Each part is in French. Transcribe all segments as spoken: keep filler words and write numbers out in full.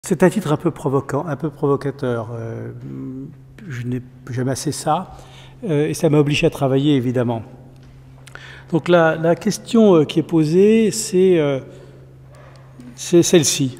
C'est un titre un peu provoquant, un peu provocateur. Euh, je n'ai jamais assez ça, euh, et ça m'a obligé à travailler, évidemment. Donc la, la question qui est posée, c'est euh, celle-ci.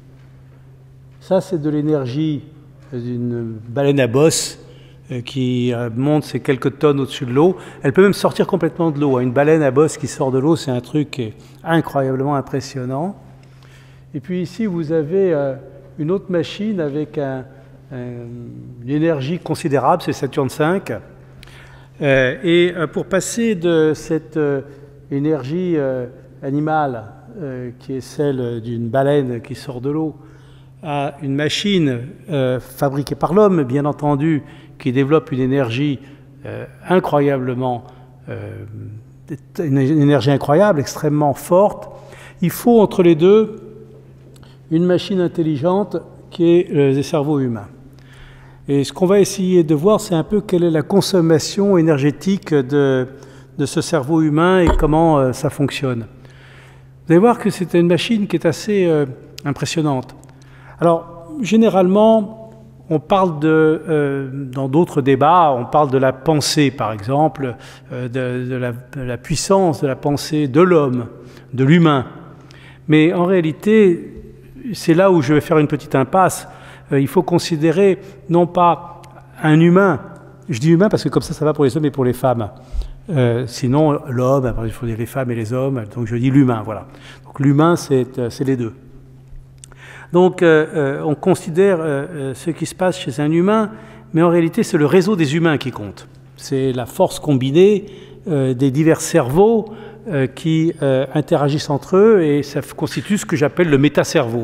Ça, c'est de l'énergie d'une baleine à bosse euh, qui euh, monte ses quelques tonnes au-dessus de l'eau. Elle peut même sortir complètement de l'eau. Une baleine à bosse qui sort de l'eau, c'est un truc incroyablement impressionnant. Et puis ici, vous avez euh, une autre machine avec un, un, une énergie considérable, c'est Saturne cinq. Euh, et euh, pour passer de cette euh, énergie euh, animale, euh, qui est celle d'une baleine qui sort de l'eau, à une machine euh, fabriquée par l'homme, bien entendu, qui développe une énergie euh, incroyablement, euh, une énergie incroyable, extrêmement forte, il faut entre les deux une machine intelligente qui est le cerveau humain. Et ce qu'on va essayer de voir, c'est un peu quelle est la consommation énergétique de, de ce cerveau humain et comment euh, ça fonctionne. Vous allez voir que c'est une machine qui est assez euh, impressionnante. Alors, généralement, on parle de, euh, dans d'autres débats, on parle de la pensée, par exemple, euh, de, de, la, de la puissance de la pensée de l'homme, de l'humain. Mais en réalité, c'est là où je vais faire une petite impasse. Euh, il faut considérer non pas un humain, je dis humain parce que comme ça, ça va pour les hommes et pour les femmes. Euh, sinon, l'homme, il faut dire les femmes et les hommes, donc je dis l'humain, voilà. Donc l'humain, c'est euh, les deux. Donc euh, euh, on considère euh, ce qui se passe chez un humain, mais en réalité, c'est le réseau des humains qui compte. C'est la force combinée euh, des divers cerveaux euh, qui euh, interagissent entre eux, et ça constitue ce que j'appelle le métacerveau.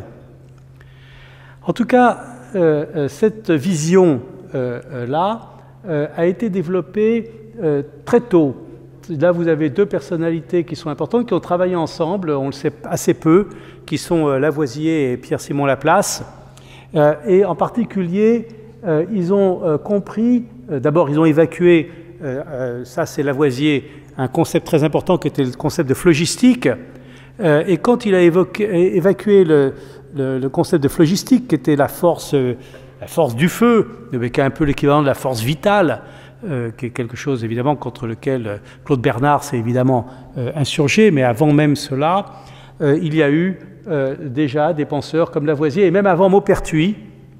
En tout cas, euh, cette vision-là euh, euh, a été développée euh, très tôt. Là, vous avez deux personnalités qui sont importantes, qui ont travaillé ensemble, on le sait assez peu, qui sont euh, Lavoisier et Pierre-Simon Laplace. Euh, et en particulier, euh, ils ont euh, compris, euh, d'abord ils ont évacué, euh, euh, ça c'est Lavoisier, un concept très important qui était le concept de phlogistique. Euh, et quand il a évoqué, évacué le Le, le concept de phlogistique, qui était la force, euh, la force du feu, qui est un peu l'équivalent de la force vitale, euh, qui est quelque chose évidemment contre lequel euh, Claude Bernard s'est évidemment euh, insurgé, mais avant même cela, euh, il y a eu euh, déjà des penseurs comme Lavoisier, et même avant Maupertuis,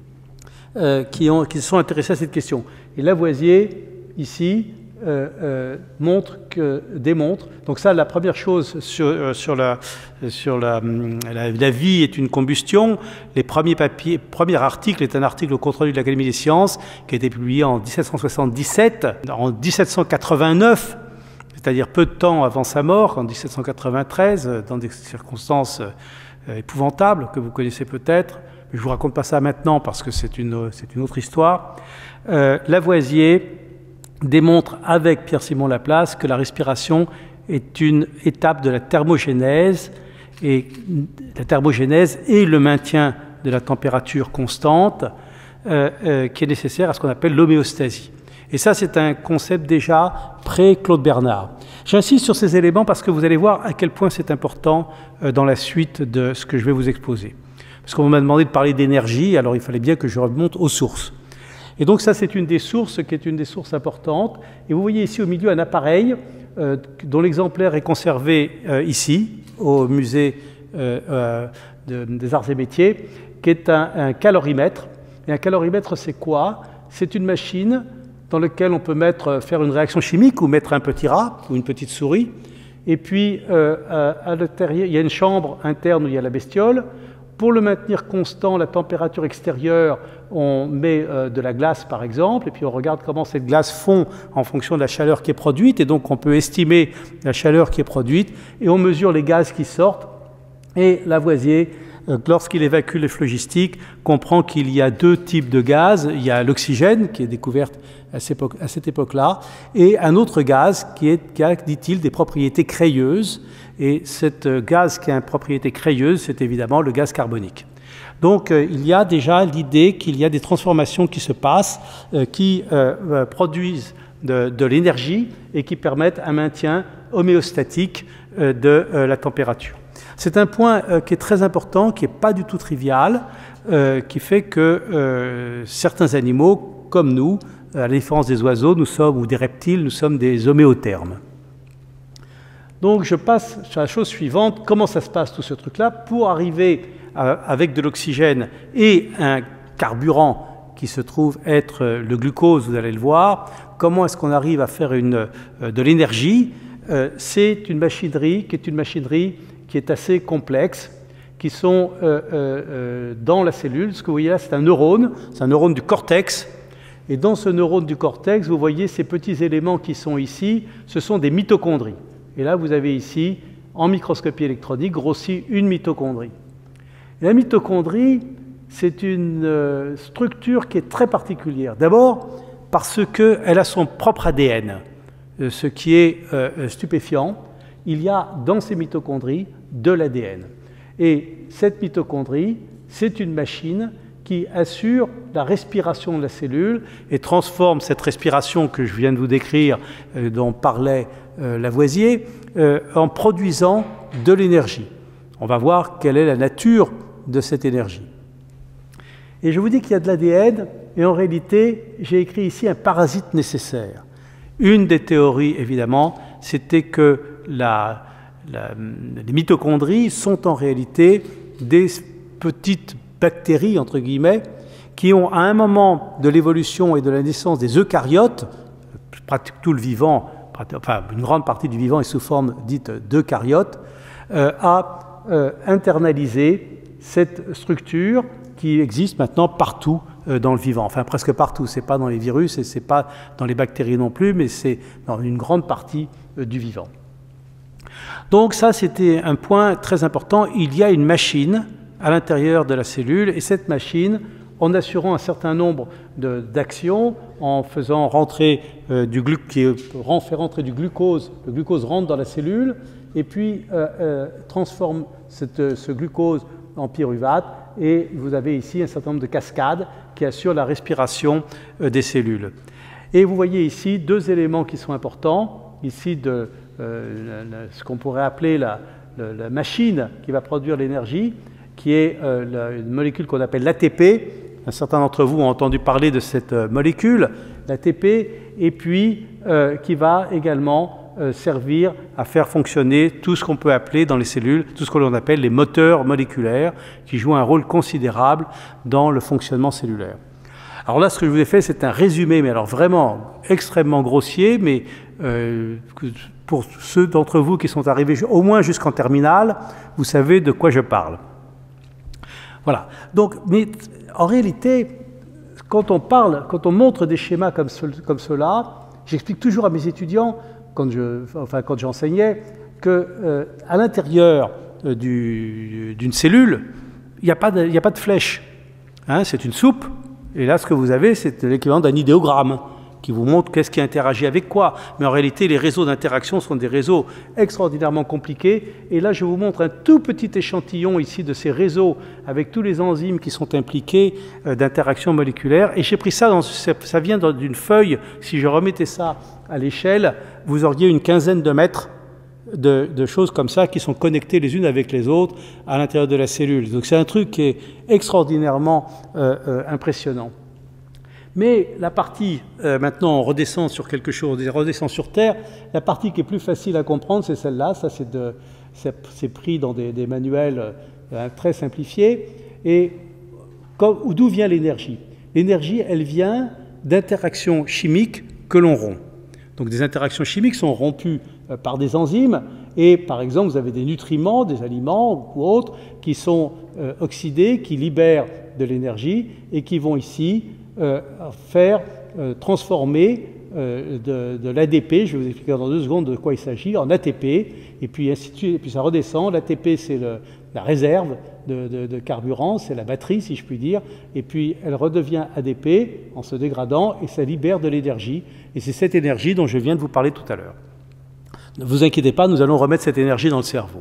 euh, qui, ont, qui se sont intéressés à cette question. Et Lavoisier, ici, Euh, euh, montre que, démontre, donc ça la première chose sur, euh, sur, la, sur la, la, la vie est une combustion. Les premiers papiers, premier article est un article au compte-rendu de l'Académie des sciences qui a été publié en mille sept cent soixante-dix-sept. En mille sept cent quatre-vingt-neuf, c'est-à-dire peu de temps avant sa mort, en mille sept cent quatre-vingt-treize, dans des circonstances euh, épouvantables que vous connaissez peut-être, mais je ne vous raconte pas ça maintenant parce que c'est une, c'est une autre histoire. euh, Lavoisier démontre avec Pierre-Simon Laplace que la respiration est une étape de la thermogénèse, et la thermogénèse est le maintien de la température constante euh, euh, qui est nécessaire à ce qu'on appelle l'homéostasie. Et ça, c'est un concept déjà pré-Claude Bernard. J'insiste sur ces éléments parce que vous allez voir à quel point c'est important euh, dans la suite de ce que je vais vous exposer. Parce qu'on m'a demandé de parler d'énergie, alors il fallait bien que je remonte aux sources. Et donc ça, c'est une des sources qui est une des sources importantes. Et vous voyez ici au milieu un appareil euh, dont l'exemplaire est conservé euh, ici, au musée euh, euh, de, des arts et métiers, qui est un, un calorimètre. Et un calorimètre, c'est quoi? C'est une machine dans laquelle on peut mettre, faire une réaction chimique ou mettre un petit rat ou une petite souris. Et puis, euh, à l'intérieur, il y a une chambre interne où il y a la bestiole. Pour le maintenir constant, la température extérieure, on met euh, de la glace par exemple, et puis on regarde comment cette glace fond en fonction de la chaleur qui est produite, et donc on peut estimer la chaleur qui est produite, et on mesure les gaz qui sortent. Et Lavoisier, euh, lorsqu'il évacue les phlogistiques, comprend qu'il y a deux types de gaz. Il y a l'oxygène, qui est découvert à cette époque-là, et un autre gaz qui, est, qui a, dit-il, des propriétés crayeuses. Et ce gaz qui a une propriété crayeuse, c'est évidemment le gaz carbonique. Donc euh, il y a déjà l'idée qu'il y a des transformations qui se passent, euh, qui euh, produisent de, de l'énergie et qui permettent un maintien homéostatique euh, de euh, la température. C'est un point euh, qui est très important, qui n'est pas du tout trivial, euh, qui fait que euh, certains animaux, comme nous, à la différence des oiseaux, nous sommes, ou des reptiles, nous sommes des homéothermes. Donc je passe à la chose suivante, comment ça se passe tout ce truc-là pour arriver à, avec de l'oxygène et un carburant qui se trouve être le glucose, vous allez le voir, comment est-ce qu'on arrive à faire une, de l'énergie. euh, C'est une machinerie qui est une machinerie qui est assez complexe, qui sont euh, euh, dans la cellule. Ce que vous voyez là, c'est un neurone, c'est un neurone du cortex. Et dans ce neurone du cortex, vous voyez ces petits éléments qui sont ici, ce sont des mitochondries. Et là, vous avez ici, en microscopie électronique, grossi une mitochondrie. Et la mitochondrie, c'est une euh, structure qui est très particulière. D'abord, parce qu'elle a son propre A D N, euh, ce qui est euh, stupéfiant. Il y a dans ces mitochondries de l'A D N. Et cette mitochondrie, c'est une machine qui assure la respiration de la cellule et transforme cette respiration que je viens de vous décrire, euh, dont parlait euh, Lavoisier, euh, en produisant de l'énergie. On va voir quelle est la nature de cette énergie. Et je vous dis qu'il y a de l'A D N, et en réalité, j'ai écrit ici un parasite nécessaire. Une des théories, évidemment, c'était que la, la, les mitochondries sont en réalité des petites bactéries, entre guillemets, qui ont à un moment de l'évolution et de la naissance des eucaryotes, pratiquement tout le vivant, enfin une grande partie du vivant est sous forme dite d'eucaryotes, euh, a euh, internalisé cette structure qui existe maintenant partout euh, dans le vivant, enfin presque partout, c'est pas dans les virus et c'est pas dans les bactéries non plus, mais c'est dans une grande partie euh, du vivant. Donc ça, c'était un point très important. Il y a une machine à l'intérieur de la cellule, et cette machine, en assurant un certain nombre d'actions, en faisant rentrer euh, du glu qui rend, fait rentrer du glucose, le glucose rentre dans la cellule, et puis euh, euh, transforme cette, ce glucose en pyruvate, et vous avez ici un certain nombre de cascades qui assurent la respiration euh, des cellules. Et vous voyez ici deux éléments qui sont importants, ici de euh, la, la, ce qu'on pourrait appeler la, la, la machine qui va produire l'énergie, qui est euh, la, une molécule qu'on appelle l'A T P. Un certain d'entre vous ont entendu parler de cette euh, molécule, l'A T P, et puis euh, qui va également euh, servir à faire fonctionner tout ce qu'on peut appeler dans les cellules, tout ce que l'on appelle les moteurs moléculaires, qui jouent un rôle considérable dans le fonctionnement cellulaire. Alors là, ce que je vous ai fait, c'est un résumé, mais alors vraiment extrêmement grossier, mais euh, pour ceux d'entre vous qui sont arrivés au moins jusqu'en terminale, vous savez de quoi je parle. Voilà. Donc, mais en réalité, quand on parle, quand on montre des schémas comme, ce, comme ceux-là, j'explique toujours à mes étudiants, quand je, enfin quand j'enseignais, que euh, à l'intérieur euh, d'une cellule, il n'y a pas de, il n'y a pas de flèche. Hein, c'est une soupe. Et là, ce que vous avez, c'est l'équivalent d'un idéogramme qui vous montre qu'est-ce qui interagit avec quoi. Mais en réalité, les réseaux d'interaction sont des réseaux extraordinairement compliqués. Et là, je vous montre un tout petit échantillon ici de ces réseaux avec tous les enzymes qui sont impliqués euh, d'interaction moléculaire. Et j'ai pris ça, dans, ça vient d'une feuille. Si je remettais ça à l'échelle, vous auriez une quinzaine de mètres de, de choses comme ça qui sont connectées les unes avec les autres à l'intérieur de la cellule. Donc c'est un truc qui est extraordinairement euh, euh, impressionnant. Mais la partie, euh, maintenant on redescend sur quelque chose, on redescend sur Terre, la partie qui est plus facile à comprendre, c'est celle-là, ça c'est pris dans des, des manuels euh, très simplifiés. Et d'où vient l'énergie? L'énergie, elle vient d'interactions chimiques que l'on rompt. Donc des interactions chimiques sont rompues euh, par des enzymes, et par exemple vous avez des nutriments, des aliments ou autres, qui sont euh, oxydés, qui libèrent de l'énergie, et qui vont ici Euh, faire euh, transformer euh, de, de l'A D P, je vais vous expliquer dans deux secondes de quoi il s'agit, en A T P, et puis ainsi de suite, et puis ça redescend. L'A T P, c'est la réserve de, de, de carburant, c'est la batterie, si je puis dire, et puis elle redevient A D P en se dégradant, et ça libère de l'énergie, et c'est cette énergie dont je viens de vous parler tout à l'heure. Ne vous inquiétez pas, nous allons remettre cette énergie dans le cerveau.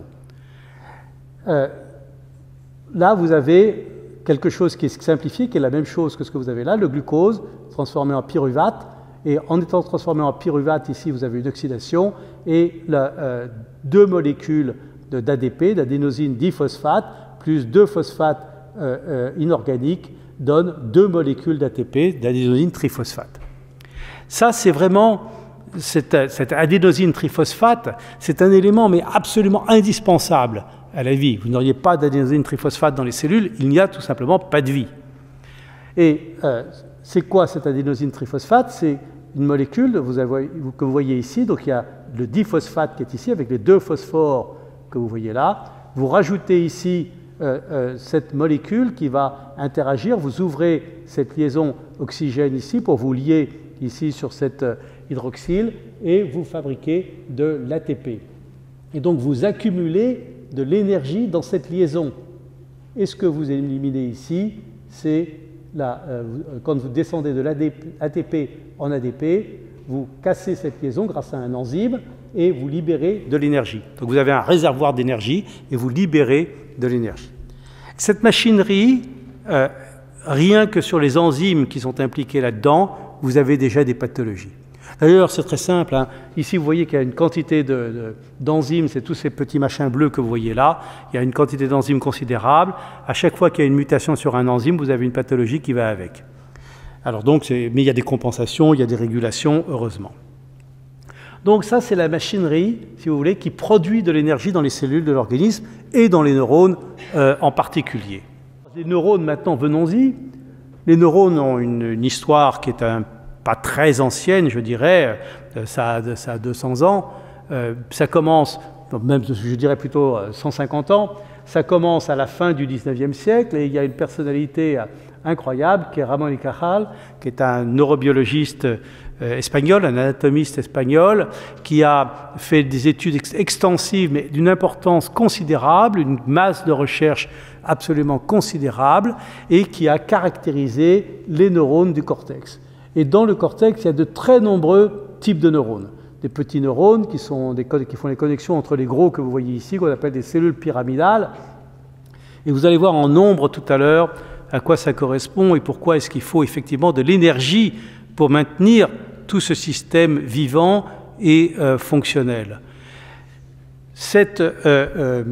Euh, là, vous avez quelque chose qui est simplifié, qui est la même chose que ce que vous avez là, le glucose transformé en pyruvate, et en étant transformé en pyruvate, ici vous avez une oxydation, et la, euh, deux molécules d'A D P, d'adénosine diphosphate, plus deux phosphates euh, euh, inorganiques, donne deux molécules d'A T P, d'adénosine triphosphate. Ça, c'est vraiment, cette, cette adénosine triphosphate, c'est un élément mais absolument indispensable à la vie. Vous n'auriez pas d'adénosine triphosphate dans les cellules, il n'y a tout simplement pas de vie. Et euh, c'est quoi cette adénosine triphosphate? C'est une molécule vous avez, que vous voyez ici, donc il y a le diphosphate qui est ici, avec les deux phosphores que vous voyez là. Vous rajoutez ici euh, euh, cette molécule qui va interagir, vous ouvrez cette liaison oxygène ici pour vous lier ici sur cette euh, hydroxyle et vous fabriquez de l'A T P. Et donc vous accumulez de l'énergie dans cette liaison. Et ce que vous éliminez ici, c'est euh, quand vous descendez de l'A T P en A D P, vous cassez cette liaison grâce à un enzyme et vous libérez de l'énergie. Donc vous avez un réservoir d'énergie et vous libérez de l'énergie. Cette machinerie, euh, rien que sur les enzymes qui sont impliquées là-dedans, vous avez déjà des pathologies. D'ailleurs, c'est très simple, hein. Ici, vous voyez qu'il y a une quantité d'enzymes, de, de, c'est tous ces petits machins bleus que vous voyez là. Il y a une quantité d'enzymes considérable. À chaque fois qu'il y a une mutation sur un enzyme, vous avez une pathologie qui va avec. Alors donc, mais il y a des compensations, il y a des régulations, heureusement. Donc ça, c'est la machinerie, si vous voulez, qui produit de l'énergie dans les cellules de l'organisme et dans les neurones euh, en particulier. Les neurones, maintenant, venons-y. Les neurones ont une, une histoire qui est un, pas très ancienne, je dirais. Ça a, ça a deux cents ans. Euh, ça commence, même je dirais plutôt cent cinquante ans. Ça commence à la fin du dix-neuvième siècle et il y a une personnalité incroyable qui est Ramón y Cajal, qui est un neurobiologiste euh, espagnol, un anatomiste espagnol, qui a fait des études ex extensives, mais d'une importance considérable, une masse de recherche absolument considérable, et qui a caractérisé les neurones du cortex. Et dans le cortex, il y a de très nombreux types de neurones. Des petits neurones qui, sont des, qui font les connexions entre les gros que vous voyez ici, qu'on appelle des cellules pyramidales. Et vous allez voir en nombre tout à l'heure à quoi ça correspond et pourquoi est-ce qu'il faut effectivement de l'énergie pour maintenir tout ce système vivant et euh, fonctionnel. Cette, euh, euh,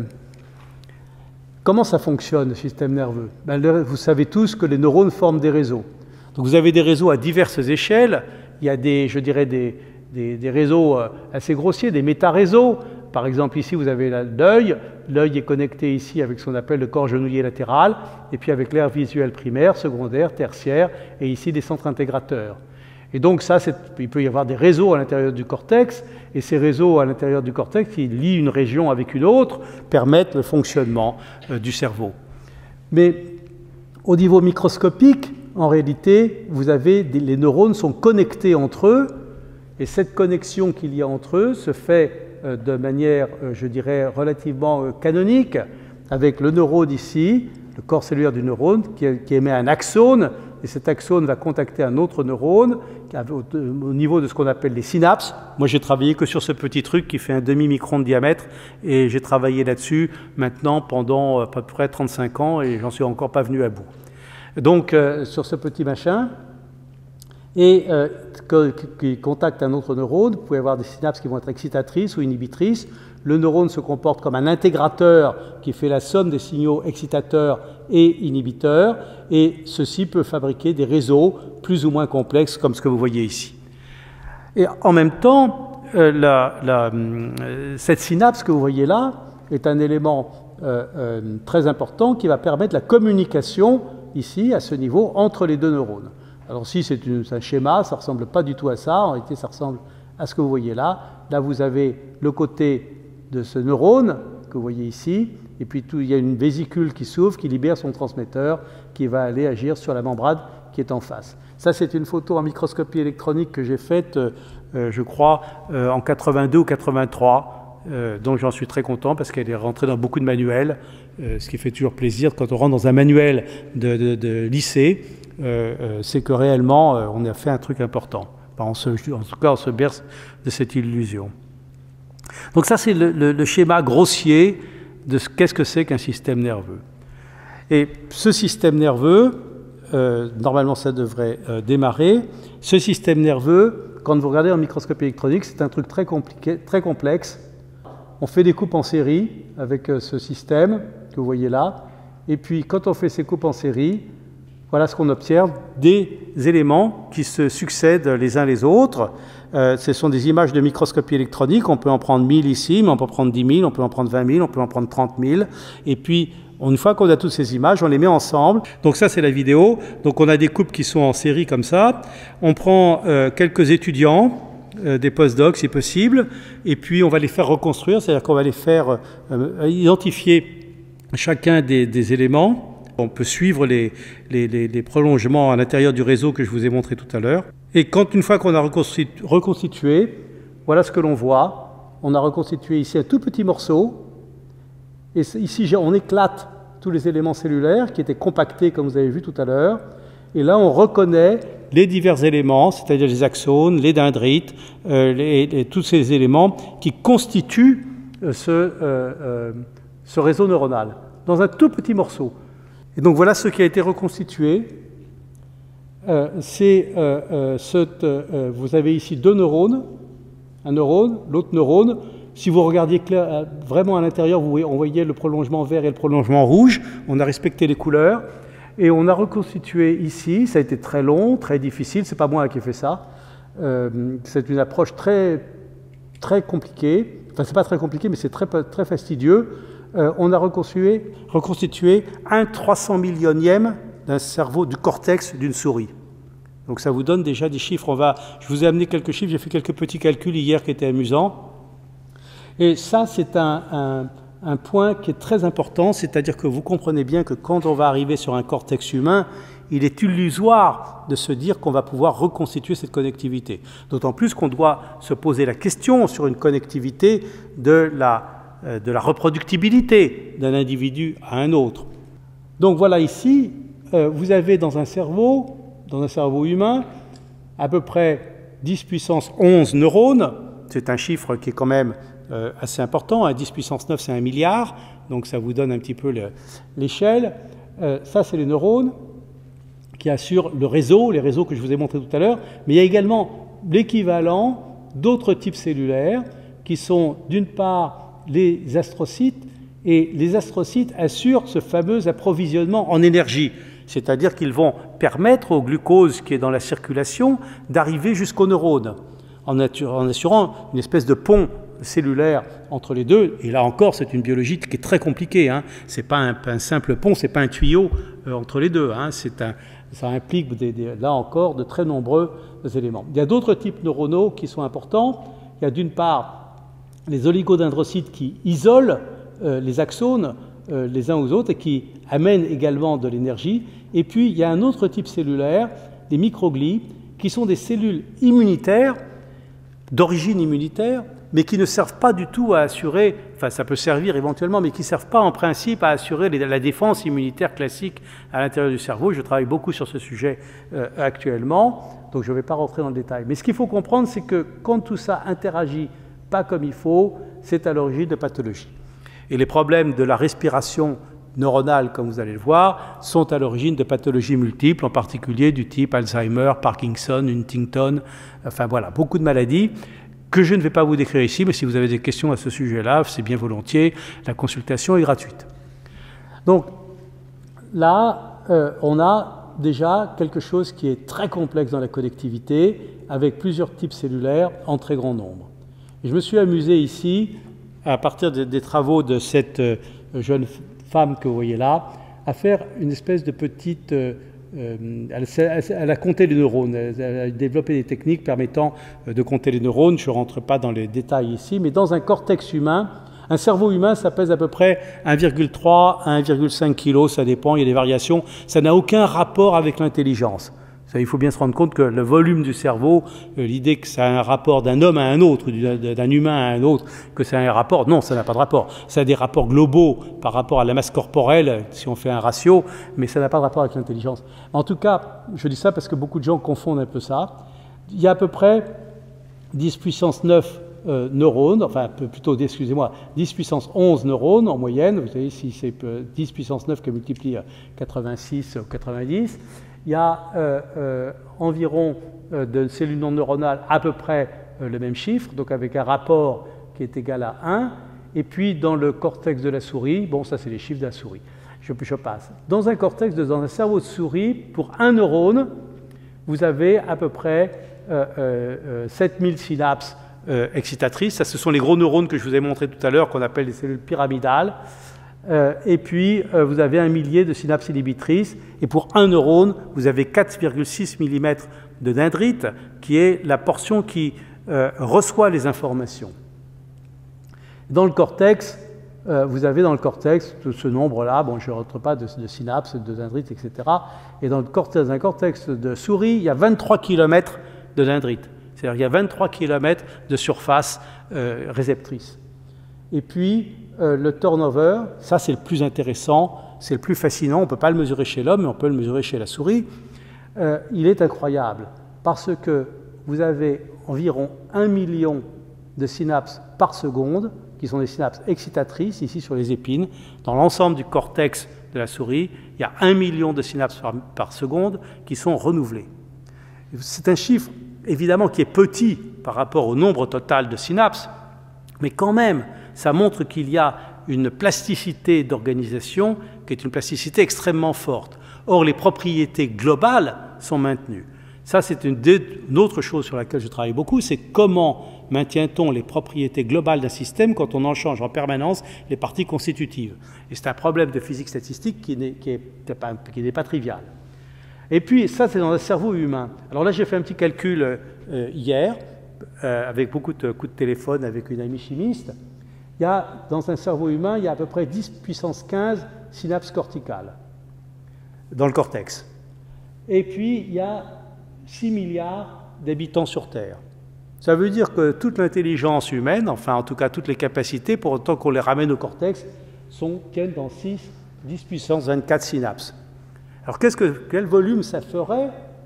comment ça fonctionne, le système nerveux? Ben, le, vous savez tous que les neurones forment des réseaux. Donc vous avez des réseaux à diverses échelles. Il y a des, je dirais, des, des, des réseaux assez grossiers, des métaréseaux. Par exemple, ici, vous avez l'œil. L'œil est connecté ici avec ce qu'on appelle le corps genouillé latéral, et puis avec l'aire visuelle primaire, secondaire, tertiaire, et ici des centres intégrateurs. Et donc ça, il peut y avoir des réseaux à l'intérieur du cortex, et ces réseaux à l'intérieur du cortex qui lient une région avec une autre permettent le fonctionnement euh, du cerveau. Mais au niveau microscopique, en réalité, vous avez des, les neurones sont connectés entre eux, et cette connexion qu'il y a entre eux se fait euh, de manière, euh, je dirais, relativement euh, canonique, avec le neurone ici, le corps cellulaire du neurone, qui, qui émet un axone, et cet axone va contacter un autre neurone au, au niveau de ce qu'on appelle les synapses. Moi, j'ai travaillé que sur ce petit truc qui fait un demi-micron de diamètre, et j'ai travaillé là-dessus maintenant pendant à peu près trente-cinq ans, et j'en suis encore pas venu à bout. Donc, euh, sur ce petit machin, et euh, qui contacte un autre neurone, vous pouvez avoir des synapses qui vont être excitatrices ou inhibitrices. Le neurone se comporte comme un intégrateur qui fait la somme des signaux excitateurs et inhibiteurs, et ceci peut fabriquer des réseaux plus ou moins complexes, comme ce que vous voyez ici. Et en même temps, euh, la, la, euh, cette synapse que vous voyez là est un élément euh, euh, très important qui va permettre la communication ici, à ce niveau, entre les deux neurones. Alors si c'est un schéma, ça ne ressemble pas du tout à ça, en réalité ça ressemble à ce que vous voyez là. Là vous avez le côté de ce neurone que vous voyez ici, et puis tout, il y a une vésicule qui s'ouvre, qui libère son transmetteur, qui va aller agir sur la membrane qui est en face. Ça c'est une photo en microscopie électronique que j'ai faite, euh, je crois, euh, en quatre-vingt-deux ou quatre-vingt-trois, euh, donc j'en suis très content parce qu'elle est rentrée dans beaucoup de manuels, euh, ce qui fait toujours plaisir quand on rentre dans un manuel de, de, de lycée. Euh, euh, c'est que réellement, euh, on a fait un truc important. Enfin, on se, en tout cas, on se berce de cette illusion. Donc ça, c'est le, le, le schéma grossier de ce qu'est-ce que c'est qu'un système nerveux. Et ce système nerveux, euh, normalement, ça devrait euh, démarrer. Ce système nerveux, quand vous regardez en microscopie électronique, c'est un truc très compliqué, très complexe. On fait des coupes en série avec ce système que vous voyez là. Et puis, quand on fait ces coupes en série, voilà ce qu'on observe, des éléments qui se succèdent les uns les autres. Euh, ce sont des images de microscopie électronique. On peut en prendre mille ici, mais on peut en prendre dix mille, on peut en prendre vingt mille, on peut en prendre trente mille. Et puis, une fois qu'on a toutes ces images, on les met ensemble. Donc ça, c'est la vidéo. Donc on a des coupes qui sont en série comme ça. On prend euh, quelques étudiants, euh, des postdocs si possible, et puis on va les faire reconstruire, c'est-à-dire qu'on va les faire euh, identifier chacun des, des éléments. On peut suivre les, les, les, les prolongements à l'intérieur du réseau que je vous ai montré tout à l'heure. Et quand, une fois qu'on a reconstitu reconstitué, voilà ce que l'on voit. On a reconstitué ici un tout petit morceau. Et ici, on éclate tous les éléments cellulaires qui étaient compactés, comme vous avez vu tout à l'heure. Et là, on reconnaît les divers éléments, c'est-à-dire les axones, les dendrites, euh, les, les, tous ces éléments qui constituent euh, ce, euh, euh, ce réseau neuronal, dans un tout petit morceau. Et donc voilà ce qui a été reconstitué. Euh, c'est, euh, euh, ce, euh, vous avez ici deux neurones, un neurone, l'autre neurone. Si vous regardiez clair, euh, vraiment à l'intérieur, vous voyez, on voyait le prolongement vert et le prolongement rouge. On a respecté les couleurs. Et on a reconstitué ici, ça a été très long, très difficile, c'est pas moi qui ai fait ça. Euh, c'est une approche très, très compliquée. Enfin, c'est pas très compliqué, mais c'est très, très fastidieux. Euh, on a reconstitué, reconstitué un trois cent millionième d'un cerveau, du cortex d'une souris. Donc ça vous donne déjà des chiffres. On va, je vous ai amené quelques chiffres, j'ai fait quelques petits calculs hier qui étaient amusants. Et ça, c'est un, un, un point qui est très important, c'est-à-dire que vous comprenez bien que quand on va arriver sur un cortex humain, il est illusoire de se dire qu'on va pouvoir reconstituer cette connectivité. D'autant plus qu'on doit se poser la question sur une connectivité de la de la reproductibilité d'un individu à un autre. Donc voilà ici, euh, vous avez dans un cerveau, dans un cerveau humain, à peu près dix puissance onze neurones. C'est un chiffre qui est quand même euh, assez important. À dix puissance neuf, c'est un milliard. Donc ça vous donne un petit peu l'échelle. Euh, ça, c'est les neurones qui assurent le réseau, les réseaux que je vous ai montrés tout à l'heure. Mais il y a également l'équivalent d'autres types cellulaires qui sont d'une part les astrocytes, et les astrocytes assurent ce fameux approvisionnement en énergie, c'est-à-dire qu'ils vont permettre au glucose qui est dans la circulation d'arriver jusqu'aux neurones, en, en assurant une espèce de pont cellulaire entre les deux. Et là encore, c'est une biologie qui est très compliquée, hein. C'est pas un, un simple pont, c'est pas un tuyau euh, entre les deux, hein. C'est un, ça implique des, des, là encore de très nombreux éléments. Il y a d'autres types neuronaux qui sont importants. Il y a d'une part les oligodendrocytes qui isolent euh, les axones euh, les uns aux autres et qui amènent également de l'énergie. Et puis, il y a un autre type cellulaire, les microglies, qui sont des cellules immunitaires, d'origine immunitaire, mais qui ne servent pas du tout à assurer, enfin ça peut servir éventuellement, mais qui ne servent pas en principe à assurer les, la défense immunitaire classique à l'intérieur du cerveau. Je travaille beaucoup sur ce sujet euh, actuellement, donc je ne vais pas rentrer dans le détail. Mais ce qu'il faut comprendre, c'est que quand tout ça interagit pas comme il faut, c'est à l'origine de pathologies. Et les problèmes de la respiration neuronale, comme vous allez le voir, sont à l'origine de pathologies multiples, en particulier du type Alzheimer, Parkinson, Huntington, enfin voilà, beaucoup de maladies que je ne vais pas vous décrire ici, mais si vous avez des questions à ce sujet-là, c'est bien volontiers, la consultation est gratuite. Donc là, euh, on a déjà quelque chose qui est très complexe dans la connectivité, avec plusieurs types cellulaires en très grand nombre. Et je me suis amusé ici, à partir de, des travaux de cette euh, jeune femme que vous voyez là, à faire une espèce de petite... Euh, euh, elle, elle a compté les neurones, elle a développé des techniques permettant euh, de compter les neurones. Je ne rentre pas dans les détails ici, mais dans un cortex humain, un cerveau humain, ça pèse à peu près un virgule trois à un virgule cinq kilos, ça dépend, il y a des variations. Ça n'a aucun rapport avec l'intelligence. Il faut bien se rendre compte que le volume du cerveau, l'idée que ça a un rapport d'un homme à un autre, d'un humain à un autre, que ça a un rapport, non, ça n'a pas de rapport. Ça a des rapports globaux par rapport à la masse corporelle, si on fait un ratio, mais ça n'a pas de rapport avec l'intelligence. En tout cas, je dis ça parce que beaucoup de gens confondent un peu ça. Il y a à peu près dix puissance neuf euh, neurones, enfin plutôt, excusez-moi, dix puissance onze neurones en moyenne. Vous savez, si c'est dix puissance neuf que multiplie quatre-vingt-six ou quatre-vingt-dix, il y a euh, euh, environ euh, de cellules non neuronales à peu près euh, le même chiffre, donc avec un rapport qui est égal à un. Et puis dans le cortex de la souris, bon ça c'est les chiffres de la souris, je, je passe. Dans un cortex, dans un cerveau de souris, pour un neurone, vous avez à peu près euh, euh, sept mille synapses euh, excitatrices. Ça, ce sont les gros neurones que je vous ai montrés tout à l'heure, qu'on appelle les cellules pyramidales. Euh, et puis euh, vous avez un millier de synapses inhibitrices. Et pour un neurone, vous avez quatre virgule six millimètres de dendrite, qui est la portion qui euh, reçoit les informations. Dans le cortex, euh, vous avez dans le cortex tout ce nombre-là, bon, je ne rentre pas de, de synapses, de dendrites, et cetera. Et dans, le cortex, dans un cortex de souris, il y a vingt-trois kilomètres de dendrites. C'est-à-dire qu'il y a vingt-trois kilomètres de surface euh, réceptrice. Et puis, euh, le turnover, ça c'est le plus intéressant, c'est le plus fascinant. On ne peut pas le mesurer chez l'homme, mais on peut le mesurer chez la souris. Euh, il est incroyable parce que vous avez environ un million de synapses par seconde, qui sont des synapses excitatrices, ici sur les épines. Dans l'ensemble du cortex de la souris, il y a un million de synapses par, par seconde qui sont renouvelées. C'est un chiffre, évidemment, qui est petit par rapport au nombre total de synapses, mais quand même, ça montre qu'il y a une plasticité d'organisation qui est une plasticité extrêmement forte. Or, les propriétés globales sont maintenues. Ça, c'est une, une autre chose sur laquelle je travaille beaucoup, c'est comment maintient-on les propriétés globales d'un système quand on en change en permanence les parties constitutives. Et c'est un problème de physique statistique qui n'est, qui est pas, qui n'est pas trivial. Et puis, ça, c'est dans le cerveau humain. Alors là, j'ai fait un petit calcul euh, hier, euh, avec beaucoup de coups de téléphone avec une amie chimiste. Il y a, dans un cerveau humain, il y a à peu près dix puissance quinze synapses corticales dans le cortex. Et puis, il y a six milliards d'habitants sur Terre. Ça veut dire que toute l'intelligence humaine, enfin en tout cas toutes les capacités, pour autant qu'on les ramène au cortex, sont, tiennent dans six, dix puissance vingt-quatre synapses. Alors qu'est-ce que, quel volume ça ferait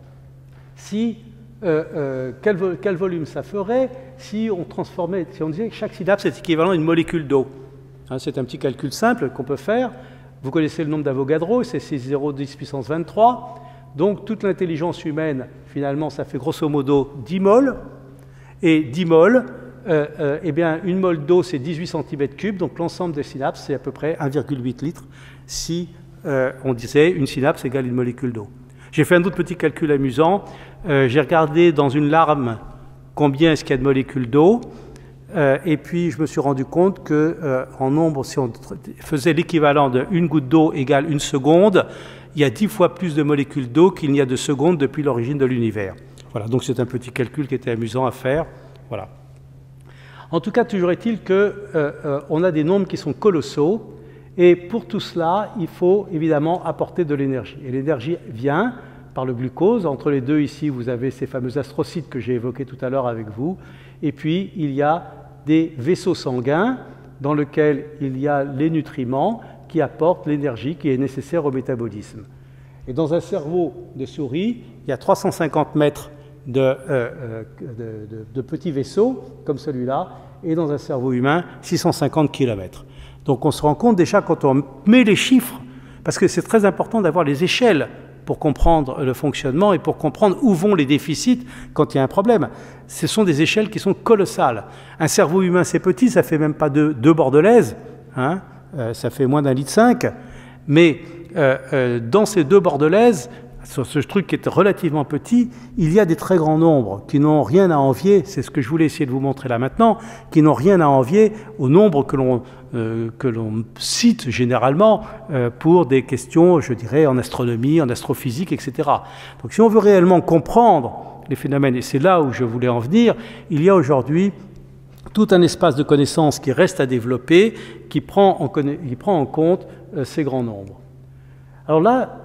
si, euh, euh, quel, vo quel volume ça ferait si on transformait, si on disait que chaque synapse est équivalent à une molécule d'eau. Hein, c'est un petit calcul simple qu'on peut faire. Vous connaissez le nombre d'Avogadro, c'est six zéro dix puissance vingt-trois. Donc toute l'intelligence humaine, finalement, ça fait grosso modo dix moles. Et dix moles, euh, euh, eh bien, une mole d'eau, c'est dix-huit centimètres cubes, donc l'ensemble des synapses, c'est à peu près un virgule huit litres, si euh, on disait une synapse égale une molécule d'eau. J'ai fait un autre petit calcul amusant. Euh, j'ai regardé dans une larme combien est-ce qu'il y a de molécules d'eau, euh, et puis je me suis rendu compte qu'en euh, nombre, si on faisait l'équivalent d'une goutte d'eau égale une seconde, il y a dix fois plus de molécules d'eau qu'il n'y a de secondes depuis l'origine de l'univers. Voilà, donc c'est un petit calcul qui était amusant à faire. Voilà. En tout cas, toujours est-il qu'on euh, euh, a des nombres qui sont colossaux, et pour tout cela, il faut évidemment apporter de l'énergie. Et l'énergie vient par le glucose. Entre les deux, ici, vous avez ces fameux astrocytes que j'ai évoqués tout à l'heure avec vous. Et puis, il y a des vaisseaux sanguins dans lesquels il y a les nutriments qui apportent l'énergie qui est nécessaire au métabolisme. Et dans un cerveau de souris, il y a trois cent cinquante mètres de, euh, de, de, de petits vaisseaux, comme celui-là, et dans un cerveau humain, six cent cinquante kilomètres. Donc on se rend compte déjà quand on met les chiffres, parce que c'est très important d'avoir les échelles pour comprendre le fonctionnement et pour comprendre où vont les déficits quand il y a un problème. Ce sont des échelles qui sont colossales. Un cerveau humain, c'est petit, ça fait même pas deux, deux bordelaises, hein, euh, ça fait moins d'un litre cinq, mais euh, euh, dans ces deux bordelaises, sur ce truc qui est relativement petit, il y a des très grands nombres qui n'ont rien à envier, c'est ce que je voulais essayer de vous montrer là maintenant, qui n'ont rien à envier au nombre que l'on euh, que l'on cite généralement euh, pour des questions, je dirais, en astronomie, en astrophysique, et cetera. Donc si on veut réellement comprendre les phénomènes, et c'est là où je voulais en venir, il y a aujourd'hui tout un espace de connaissances qui reste à développer, qui prend en, qui prend en compte euh, ces grands nombres. Alors là,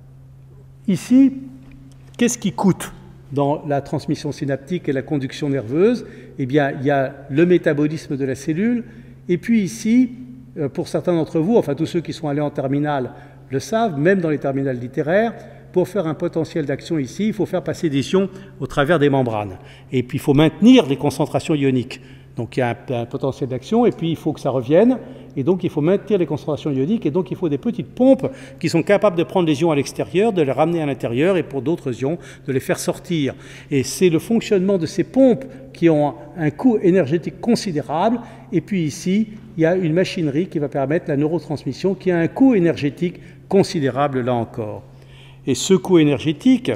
ici, qu'est-ce qui coûte dans la transmission synaptique et la conduction nerveuse? Eh bien, il y a le métabolisme de la cellule, et puis ici, pour certains d'entre vous, enfin tous ceux qui sont allés en terminale le savent, même dans les terminales littéraires, pour faire un potentiel d'action ici, il faut faire passer des ions au travers des membranes. Et puis il faut maintenir les concentrations ioniques. Donc il y a un, un potentiel d'action, et puis il faut que ça revienne, et donc il faut maintenir les concentrations ioniques, et donc il faut des petites pompes qui sont capables de prendre les ions à l'extérieur, de les ramener à l'intérieur, et pour d'autres ions, de les faire sortir. Et c'est le fonctionnement de ces pompes qui ont un coût énergétique considérable, et puis ici, il y a une machinerie qui va permettre la neurotransmission, qui a un coût énergétique considérable là encore. Et ce coût énergétique,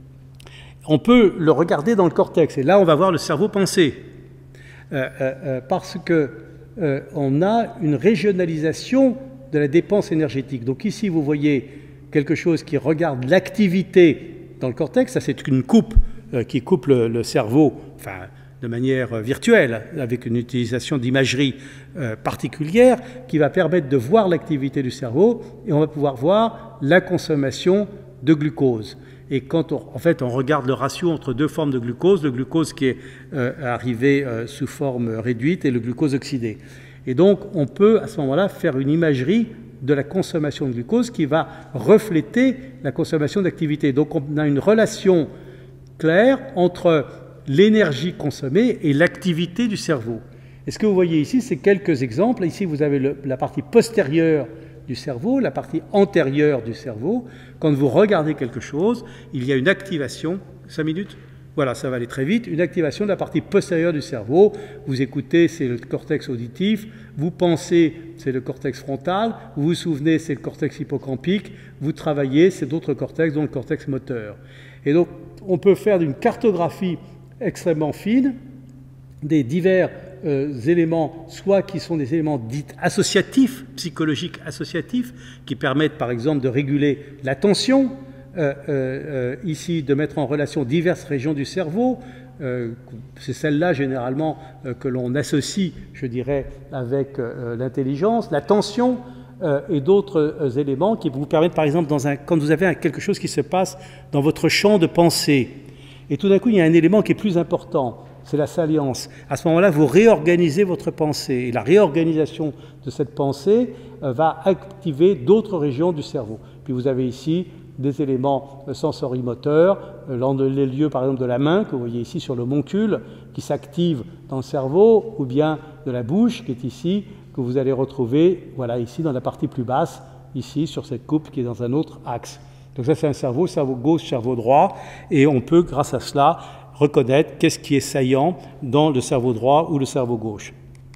on peut le regarder dans le cortex, et là on va voir le cerveau penser, euh, euh, euh, parce que euh, on a une régionalisation de la dépense énergétique. Donc ici vous voyez quelque chose qui regarde l'activité dans le cortex, ça c'est une coupe euh, qui coupe le, le cerveau, enfin de manière virtuelle, avec une utilisation d'imagerie euh, particulière, qui va permettre de voir l'activité du cerveau, et on va pouvoir voir la consommation de glucose. Et quand on, en fait, on regarde le ratio entre deux formes de glucose, le glucose qui est euh, arrivé euh, sous forme réduite et le glucose oxydé. Et donc, on peut à ce moment-là faire une imagerie de la consommation de glucose qui va refléter la consommation d'activité. Donc, on a une relation claire entre l'énergie consommée et l'activité du cerveau. Et ce que vous voyez ici, c'est quelques exemples. Ici, vous avez le, la partie postérieure du cerveau, la partie antérieure du cerveau. Quand vous regardez quelque chose, il y a une activation, cinq minutes, voilà, ça va aller très vite, une activation de la partie postérieure du cerveau. Vous écoutez, c'est le cortex auditif, vous pensez, c'est le cortex frontal, vous vous souvenez, c'est le cortex hippocampique, vous travaillez, c'est d'autres cortex, dont le cortex moteur. Et donc, on peut faire une cartographie extrêmement fine des divers euh, éléments, soit qui sont des éléments dits associatifs, psychologiques associatifs, qui permettent par exemple de réguler l'attention, euh, euh, ici de mettre en relation diverses régions du cerveau, euh, c'est celle-là généralement euh, que l'on associe, je dirais, avec euh, l'intelligence, l'attention, euh, et d'autres euh, éléments qui vous permettent par exemple, dans un, quand vous avez un, quelque chose qui se passe dans votre champ de pensée, et tout d'un coup, il y a un élément qui est plus important, c'est la salience. À ce moment-là, vous réorganisez votre pensée. Et la réorganisation de cette pensée euh, va activer d'autres régions du cerveau. Puis vous avez ici des éléments euh, sensorimoteurs, euh, dans les lieux par exemple de la main, que vous voyez ici sur le moncule, qui s'active dans le cerveau, ou bien de la bouche, qui est ici, que vous allez retrouver, voilà, ici dans la partie plus basse, ici sur cette coupe qui est dans un autre axe. Donc ça c'est un cerveau, cerveau gauche, cerveau droit, et on peut grâce à cela reconnaître qu'est-ce qui est saillant dans le cerveau droit ou le cerveau gauche.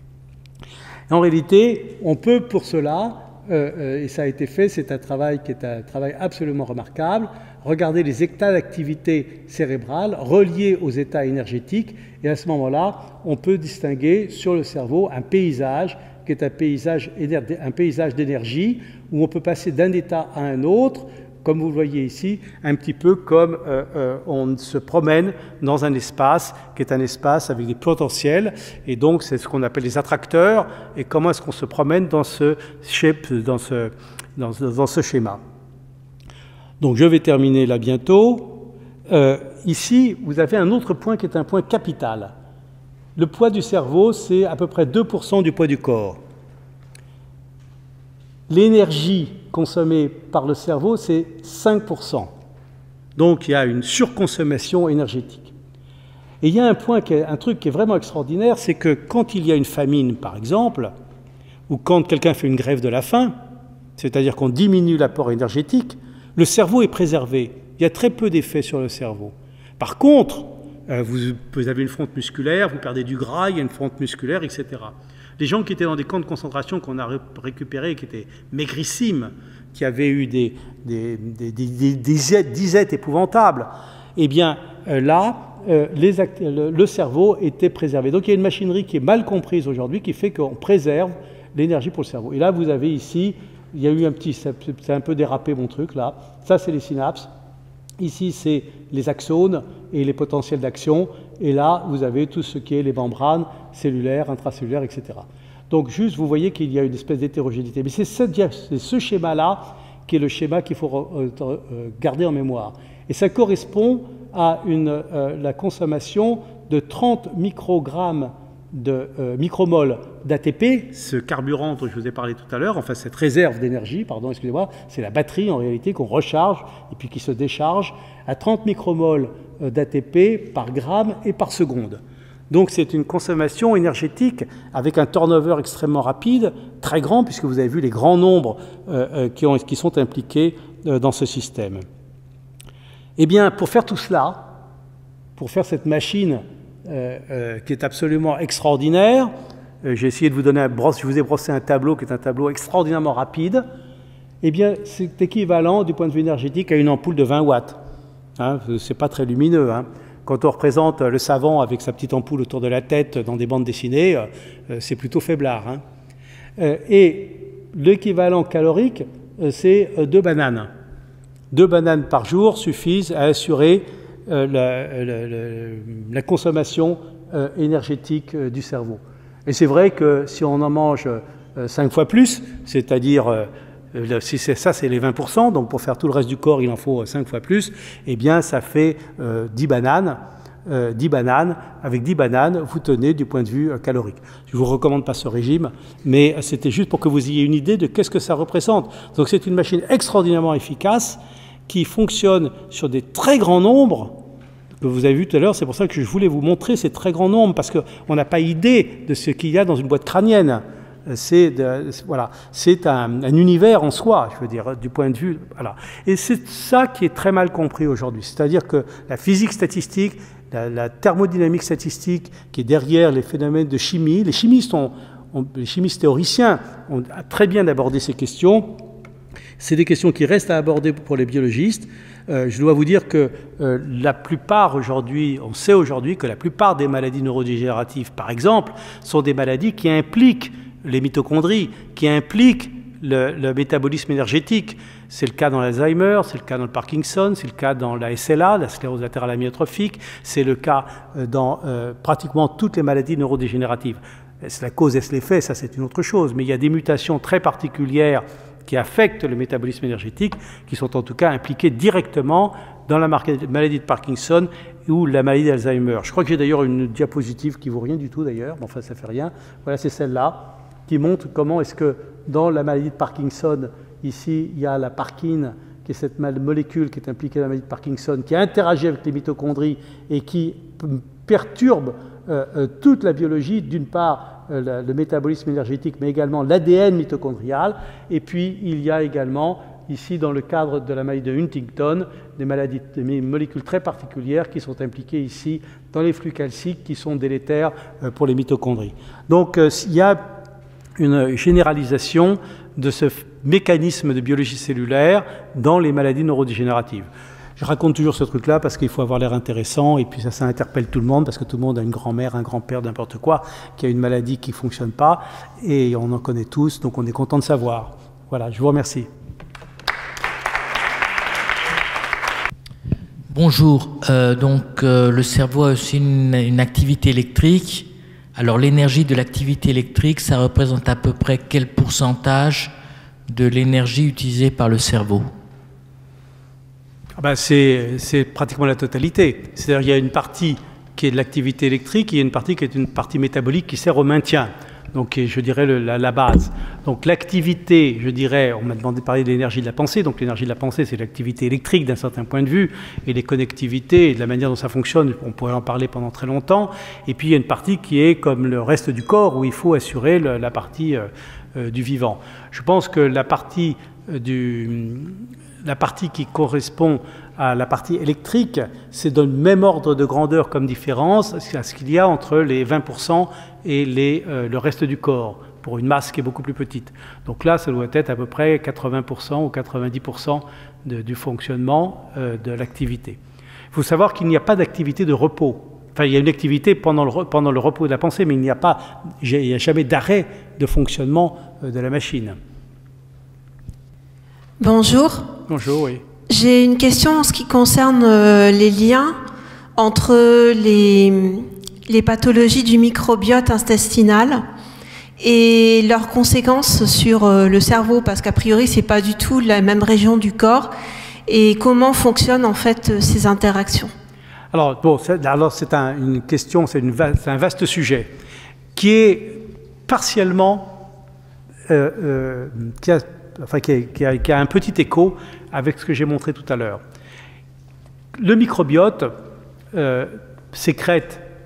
En réalité, on peut pour cela, euh, euh, et ça a été fait, c'est un travail qui est un travail absolument remarquable, regarder les états d'activité cérébrale reliés aux états énergétiques, et à ce moment-là, on peut distinguer sur le cerveau un paysage qui est un paysage, un paysage d'énergie, où on peut passer d'un état à un autre, comme vous le voyez ici, un petit peu comme euh, euh, on se promène dans un espace qui est un espace avec des potentiels, et donc c'est ce qu'on appelle les attracteurs, et comment est-ce qu'on se promène dans ce, shape, dans, ce, dans, dans ce schéma. Donc je vais terminer là bientôt. Euh, ici, vous avez un autre point qui est un point capital. Le poids du cerveau, c'est à peu près deux pour cent du poids du corps. L'énergie consommée par le cerveau, c'est cinq pour cent. Donc il y a une surconsommation énergétique. Et il y a un point, qui est, un truc qui est vraiment extraordinaire, c'est que quand il y a une famine, par exemple, ou quand quelqu'un fait une grève de la faim, c'est-à-dire qu'on diminue l'apport énergétique, le cerveau est préservé. Il y a très peu d'effets sur le cerveau. Par contre, euh, vous, vous avez une fonte musculaire, vous perdez du gras, il y a une fonte musculaire, et cetera. Les gens qui étaient dans des camps de concentration qu'on a récupérés, qui étaient maigrissimes, qui avaient eu des, des, des, des, des, des disettes épouvantables, eh bien euh, là, euh, les act le, le cerveau était préservé. Donc il y a une machinerie qui est mal comprise aujourd'hui, qui fait qu'on préserve l'énergie pour le cerveau. Et là, vous avez ici, il y a eu un petit, c'est un peu dérapé mon truc là, ça c'est les synapses. Ici, c'est les axones et les potentiels d'action. Et là, vous avez tout ce qui est les membranes cellulaires, intracellulaires, et cetera. Donc, juste, vous voyez qu'il y a une espèce d'hétérogénéité. Mais c'est ce, ce schéma-là qui est le schéma qu'il faut euh, garder en mémoire. Et ça correspond à une, euh, la consommation de trente microgrammes de euh, micromoles d'A T P, ce carburant dont je vous ai parlé tout à l'heure, enfin cette réserve d'énergie, pardon, excusez-moi, c'est la batterie en réalité qu'on recharge et puis qui se décharge à trente micromoles d'A T P par gramme et par seconde. Donc c'est une consommation énergétique avec un turnover extrêmement rapide, très grand, puisque vous avez vu les grands nombres euh, euh, qui, ont, qui sont impliqués euh, dans ce système. Eh bien, pour faire tout cela, pour faire cette machine euh, euh, qui est absolument extraordinaire, euh, j'ai essayé de vous donner un brosse, je vous ai brossé un tableau qui est un tableau extraordinairement rapide, eh bien, c'est équivalent du point de vue énergétique à une ampoule de vingt watts. Hein, c'est pas très lumineux, hein. Quand on représente le savant avec sa petite ampoule autour de la tête dans des bandes dessinées, euh, c'est plutôt faiblard. Hein. Euh, et l'équivalent calorique, euh, c'est euh, deux bananes. Deux bananes par jour suffisent à assurer euh, la, la, la, la consommation euh, énergétique euh, du cerveau. Et c'est vrai que si on en mange euh, cinq fois plus, c'est-à-dire... Euh, si c'est ça, c'est les vingt pour cent, donc pour faire tout le reste du corps, il en faut cinq fois plus, eh bien, ça fait euh, dix bananes. Euh, dix bananes. Avec dix bananes, vous tenez du point de vue euh, calorique. Je ne vous recommande pas ce régime, mais c'était juste pour que vous ayez une idée de qu'est-ce que ça représente. Donc, c'est une machine extraordinairement efficace qui fonctionne sur des très grands nombres que vous avez vu tout à l'heure. C'est pour ça que je voulais vous montrer ces très grands nombres, parce qu'on n'a pas idée de ce qu'il y a dans une boîte crânienne. C'est voilà, c'est un, un univers en soi, je veux dire, du point de vue... Voilà. Et c'est ça qui est très mal compris aujourd'hui. C'est-à-dire que la physique statistique, la, la thermodynamique statistique qui est derrière les phénomènes de chimie, les chimistes, ont, ont, les chimistes théoriciens ont très bien abordé ces questions. C'est des questions qui restent à aborder pour les biologistes. Euh, je dois vous dire que euh, la plupart aujourd'hui, on sait aujourd'hui que la plupart des maladies neurodégénératives, par exemple, sont des maladies qui impliquent les mitochondries, qui impliquent le, le métabolisme énergétique. C'est le cas dans l'Alzheimer, c'est le cas dans le Parkinson, c'est le cas dans la S L A, la sclérose latérale amyotrophique, c'est le cas dans euh, pratiquement toutes les maladies neurodégénératives. Est-ce la cause, est-ce l'effet? Ça, c'est une autre chose. Mais il y a des mutations très particulières qui affectent le métabolisme énergétique, qui sont en tout cas impliquées directement dans la maladie de Parkinson ou la maladie d'Alzheimer. Je crois que j'ai d'ailleurs une diapositive qui ne vaut rien du tout d'ailleurs, mais enfin ça ne fait rien. Voilà, c'est celle-là, qui montre comment est-ce que dans la maladie de Parkinson, ici, il y a la parkine, qui est cette molécule qui est impliquée dans la maladie de Parkinson, qui interagit avec les mitochondries et qui perturbe euh, euh, toute la biologie, d'une part euh, la, le métabolisme énergétique, mais également l'A D N mitochondrial. Et puis, il y a également, ici, dans le cadre de la maladie de Huntington, des maladies, des molécules très particulières qui sont impliquées ici dans les flux calciques qui sont délétères euh, pour les mitochondries. Donc, euh, il y a une généralisation de ce mécanisme de biologie cellulaire dans les maladies neurodégénératives. Je raconte toujours ce truc-là parce qu'il faut avoir l'air intéressant et puis ça, ça interpelle tout le monde parce que tout le monde a une grand-mère, un grand-père, n'importe quoi, qui a une maladie qui ne fonctionne pas et on en connaît tous, donc on est content de savoir. Voilà, je vous remercie. Bonjour, euh, donc euh, le cerveau a aussi une, une activité électrique. Alors l'énergie de l'activité électrique, ça représente à peu près quel pourcentage de l'énergie utilisée par le cerveau? Ah ben c'est, c'est pratiquement la totalité. C'est-à-dire qu'il y a une partie qui est de l'activité électrique, et il y a une partie qui est une partie métabolique qui sert au maintien. Donc je dirais le, la, la base. Donc l'activité, je dirais, on m'a demandé de parler de l'énergie de la pensée, donc l'énergie de la pensée c'est l'activité électrique d'un certain point de vue, et les connectivités, et de la manière dont ça fonctionne, on pourrait en parler pendant très longtemps. Et puis il y a une partie qui est comme le reste du corps, où il faut assurer le, la partie euh, euh, du vivant. Je pense que la partie, euh, du, la partie qui correspond à la partie électrique, c'est dans le même ordre de grandeur comme différence à ce qu'il y a entre les vingt pour cent et les, euh, le reste du corps, pour une masse qui est beaucoup plus petite. Donc là, ça doit être à peu près quatre-vingts pour cent ou quatre-vingt-dix pour cent de, du fonctionnement euh, de l'activité. Il faut savoir qu'il n'y a pas d'activité de repos. Enfin, il y a une activité pendant le, pendant le repos de la pensée, mais il n'y a pas, il n'y a jamais d'arrêt de fonctionnement euh, de la machine. Bonjour. Bonjour, oui. J'ai une question en ce qui concerne euh, les liens entre les, les pathologies du microbiote intestinal et leurs conséquences sur euh, le cerveau, parce qu'a priori, c'est pas du tout la même région du corps, et comment fonctionnent en fait ces interactions. Alors, bon, c'est, alors c'est un, une question, c'est, une, c'est un vaste sujet qui est partiellement, euh, euh, qui a, enfin, qui a, qui a, qui a un petit écho avec ce que j'ai montré tout à l'heure. Le microbiote euh, sécrète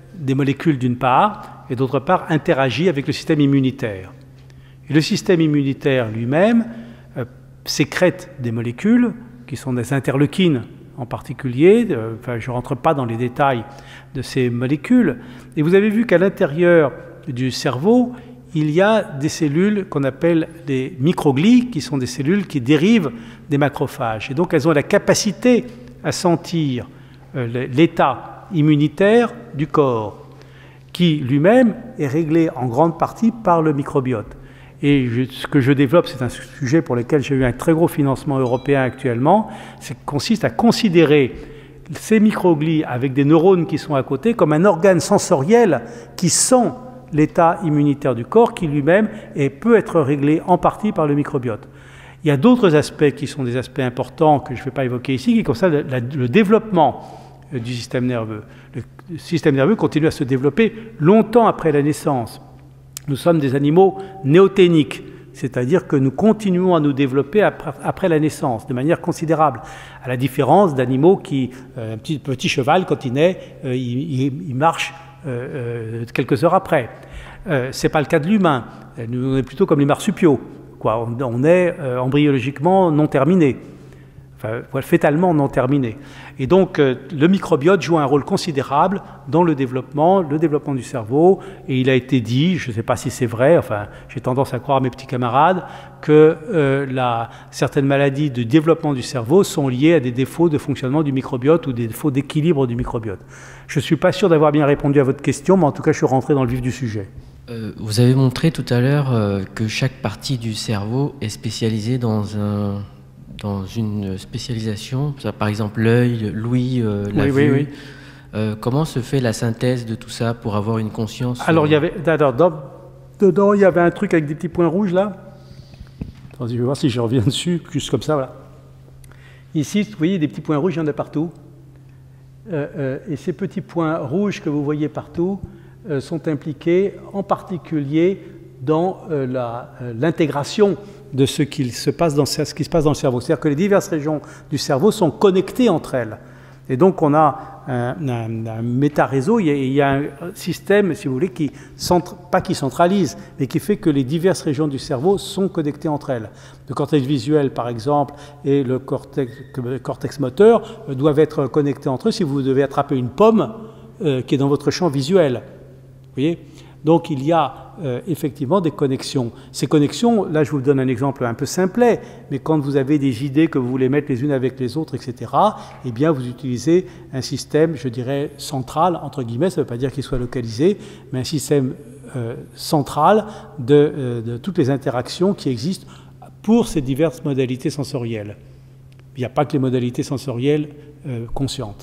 des molécules d'une part, et d'autre part interagit avec le système immunitaire. Et le système immunitaire lui-même euh, sécrète des molécules, qui sont des interleukines en particulier, euh, enfin, je ne rentre pas dans les détails de ces molécules, et vous avez vu qu'à l'intérieur du cerveau, il y a des cellules qu'on appelle des microglies, qui sont des cellules qui dérivent des macrophages. Et donc elles ont la capacité à sentir euh, l'état immunitaire du corps, qui lui-même est réglé en grande partie par le microbiote. Et je, ce que je développe, c'est un sujet pour lequel j'ai eu un très gros financement européen actuellement, c'est consiste à considérer ces microglies avec des neurones qui sont à côté comme un organe sensoriel qui sent l'état immunitaire du corps, qui lui-même peut être réglé en partie par le microbiote. Il y a d'autres aspects qui sont des aspects importants que je ne vais pas évoquer ici, qui concernent le, la, le développement du système nerveux. Le système nerveux continue à se développer longtemps après la naissance. Nous sommes des animaux néoténiques, c'est-à-dire que nous continuons à nous développer après, après la naissance, de manière considérable, à la différence d'animaux qui, euh, un petit, petit cheval, quand il naît, euh, il, il, il marche euh, euh, quelques heures après. Euh, ce n'est pas le cas de l'humain, nous on est plutôt comme les marsupiaux, quoi. On, on est euh, embryologiquement non terminé. Enfin, fétalement non terminé. Et donc, euh, le microbiote joue un rôle considérable dans le développement, le développement du cerveau. Et il a été dit, je ne sais pas si c'est vrai, enfin, j'ai tendance à croire à mes petits camarades, que euh, la, certaines maladies de développement du cerveau sont liées à des défauts de fonctionnement du microbiote ou des défauts d'équilibre du microbiote. Je ne suis pas sûr d'avoir bien répondu à votre question, mais en tout cas, je suis rentré dans le vif du sujet. Euh, vous avez montré tout à l'heure euh, que chaque partie du cerveau est spécialisée dans un... dans une spécialisation, par exemple l'œil, l'ouïe, euh, la oui, vue. Oui, oui. Euh, comment se fait la synthèse de tout ça pour avoir une conscience? Alors, il y avait, alors, dans, dedans, il y avait un truc avec des petits points rouges, là. Attendez, je vais voir si je reviens dessus, juste comme ça, voilà. Ici, vous voyez, des petits points rouges, il y en a partout. Euh, euh, et ces petits points rouges que vous voyez partout euh, sont impliqués en particulier dans euh, la, euh, l'intégration de ce qui se passe dans, ce qui se passe dans le cerveau. C'est-à-dire que les diverses régions du cerveau sont connectées entre elles. Et donc on a un, un, un méta-réseau, il y a, il y a un système, si vous voulez, qui centre, pas qui centralise, mais qui fait que les diverses régions du cerveau sont connectées entre elles. Le cortex visuel, par exemple, et le cortex, le cortex moteur doivent être connectés entre eux si vous devez attraper une pomme euh, qui est dans votre champ visuel. Vous voyez ? Donc il y a euh, effectivement des connexions. Ces connexions, là je vous donne un exemple un peu simplet, mais quand vous avez des idées que vous voulez mettre les unes avec les autres, et cetera, eh bien vous utilisez un système, je dirais, central, entre guillemets, ça ne veut pas dire qu'il soit localisé, mais un système euh, central de, euh, de toutes les interactions qui existent pour ces diverses modalités sensorielles. Il n'y a pas que les modalités sensorielles euh, conscientes.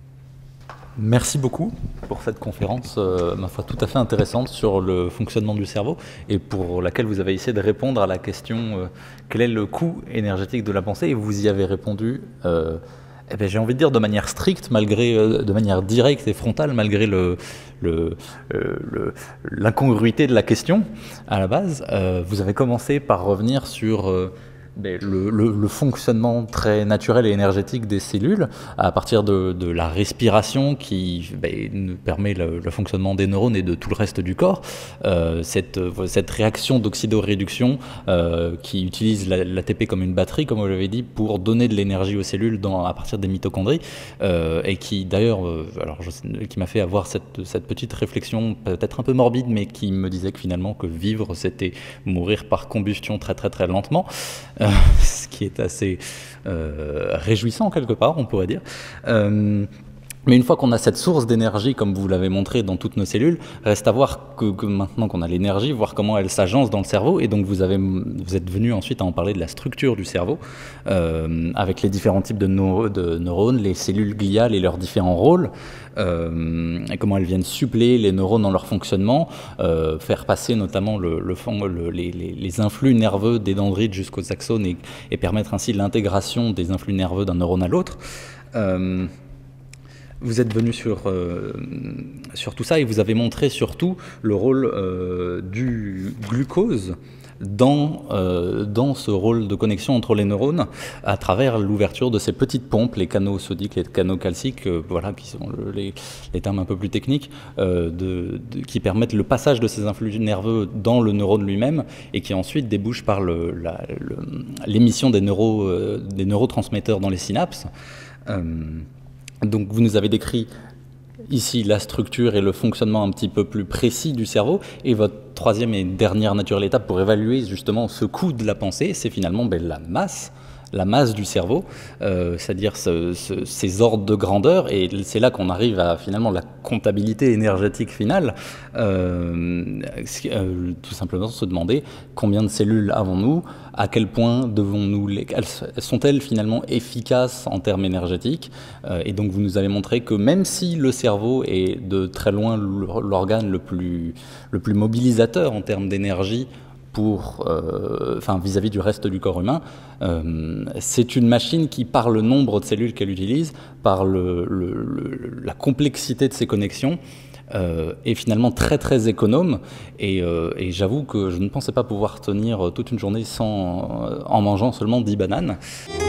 Merci beaucoup pour cette conférence, euh, ma foi, tout à fait intéressante sur le fonctionnement du cerveau et pour laquelle vous avez essayé de répondre à la question euh, quel est le coût énergétique de la pensée, et vous y avez répondu, euh, eh bien, j'ai envie de dire de manière stricte, malgré, euh, de manière directe et frontale, malgré le, le, euh, le, l'incongruité de la question à la base. Euh, vous avez commencé par revenir sur euh, Le, le, le fonctionnement très naturel et énergétique des cellules à partir de, de la respiration qui ben, permet le, le fonctionnement des neurones et de tout le reste du corps, euh, cette, cette réaction d'oxydoréduction euh, qui utilise l'A T P comme une batterie, comme vous l'avez dit, pour donner de l'énergie aux cellules dans, à partir des mitochondries, euh, et qui d'ailleurs euh, alors je, qui m'a fait avoir cette, cette petite réflexion peut-être un peu morbide, mais qui me disait que finalement que vivre c'était mourir par combustion très très très lentement. Euh, ce qui est assez euh, réjouissant quelque part, on pourrait dire. Euh, mais une fois qu'on a cette source d'énergie, comme vous l'avez montré dans toutes nos cellules, reste à voir que, que maintenant qu'on a l'énergie, voir comment elle s'agence dans le cerveau. Et donc vous, avez, vous êtes venu ensuite à en parler de la structure du cerveau, euh, avec les différents types de, neuro, de neurones, les cellules gliales et leurs différents rôles, euh, et comment elles viennent suppléer les neurones dans leur fonctionnement, euh, faire passer notamment le, le, le, les, les influx nerveux des dendrites jusqu'aux axones et, et permettre ainsi l'intégration des influx nerveux d'un neurone à l'autre. Euh, Vous êtes venu sur, euh, sur tout ça et vous avez montré surtout le rôle euh, du glucose dans, euh, dans ce rôle de connexion entre les neurones à travers l'ouverture de ces petites pompes, les canaux sodiques, les canaux calciques, euh, voilà, qui sont le, les, les termes un peu plus techniques, euh, de, de, qui permettent le passage de ces influx nerveux dans le neurone lui-même et qui ensuite débouchent par le, la, le, l'émission des, neuro, euh, des neurotransmetteurs dans les synapses. Euh, donc vous nous avez décrit ici la structure et le fonctionnement un petit peu plus précis du cerveau, et votre troisième et dernière naturelle étape pour évaluer justement ce coût de la pensée, c'est finalement ben, la masse, la masse du cerveau, euh, c'est-à-dire ce, ce, ces ordres de grandeur, et c'est là qu'on arrive à finalement la comptabilité énergétique finale, euh, euh, tout simplement se demander combien de cellules avons-nous, à quel point devons-nous les, sont-elles finalement efficaces en termes énergétiques, euh, et donc vous nous avez montré que même si le cerveau est de très loin l'organe le plus, le plus mobilisateur en termes d'énergie, pour, euh, enfin, vis-à-vis du reste du corps humain, euh, c'est une machine qui, par le nombre de cellules qu'elle utilise, par le, le, le, la complexité de ses connexions, euh, est finalement très très économe. Et, euh, et j'avoue que je ne pensais pas pouvoir tenir toute une journée sans, en mangeant seulement dix bananes.